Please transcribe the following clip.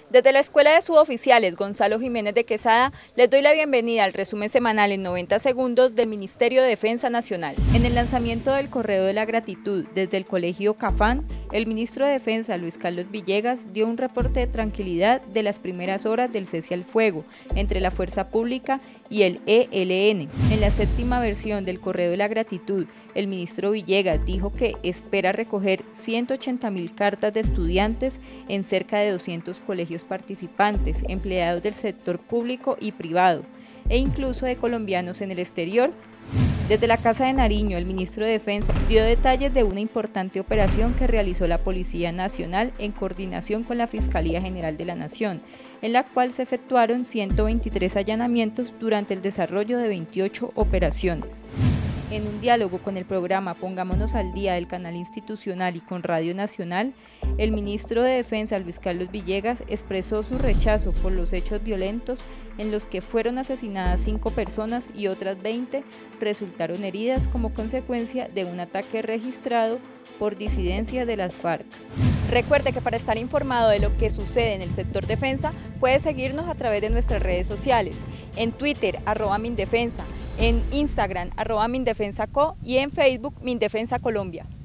Desde la Escuela de Suboficiales Gonzalo Jiménez de Quesada, les doy la bienvenida al resumen semanal en 90 segundos del Ministerio de Defensa Nacional. En el lanzamiento del Correo de la Gratitud desde el Colegio Cafán, el ministro de Defensa, Luis Carlos Villegas, dio un reporte de tranquilidad de las primeras horas del cese al fuego entre la Fuerza Pública y el ELN. En la séptima versión del Correo de la Gratitud, el ministro Villegas dijo que espera recoger 180.000 cartas de estudiantes en cerca de 200 colegios participantes, empleados del sector público y privado, e incluso de colombianos en el exterior. Desde la Casa de Nariño, el ministro de Defensa dio detalles de una importante operación que realizó la Policía Nacional en coordinación con la Fiscalía General de la Nación, en la cual se efectuaron 123 allanamientos durante el desarrollo de 28 operaciones. En un diálogo con el programa Pongámonos al Día del Canal Institucional y con Radio Nacional, el ministro de Defensa, Luis Carlos Villegas, expresó su rechazo por los hechos violentos en los que fueron asesinadas 5 personas y otras 20 resultaron heridas como consecuencia de un ataque registrado por disidencia de las FARC. Recuerde que para estar informado de lo que sucede en el sector defensa, puede seguirnos a través de nuestras redes sociales, en Twitter, @Mindefensa, en Instagram, @Mindefensaco y en Facebook, Mindefensa Colombia.